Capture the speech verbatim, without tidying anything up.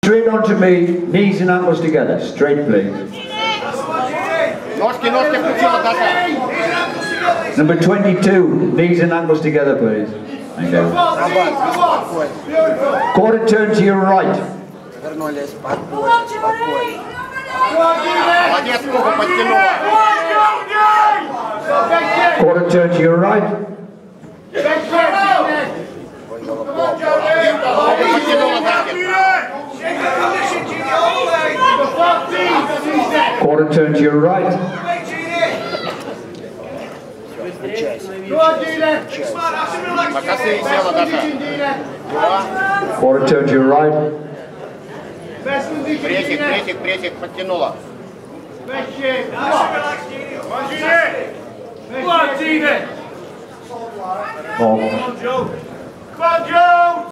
straight onto me, knees and ankles together. Straight, please. Number twenty-two, knees and ankles together, please. Thank you. Quarter turn to your right. Quarter turn to your right. Quarter turn to your right. Quarter turn to your right. Пресик, пресик, пресик, подтянула. Oh. Come on, Joe!